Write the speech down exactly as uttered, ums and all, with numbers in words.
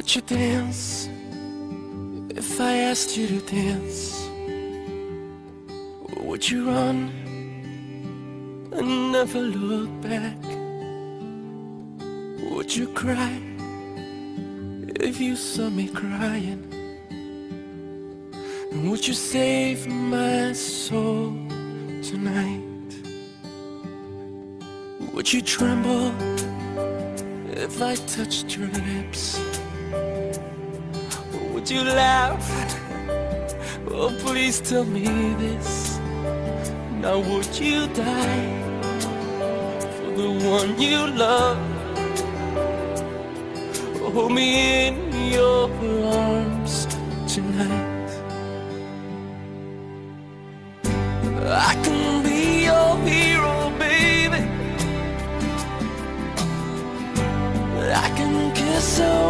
Would you dance if I asked you to dance? Would you run and never look back? Would you cry if you saw me crying? And would you save my soul tonight? Would you tremble if I touched your lips? Or would you laugh? Oh, please tell me this. Now would you die for the one you love? Hold me in your arms tonight. I can be your hero, baby. I can kiss her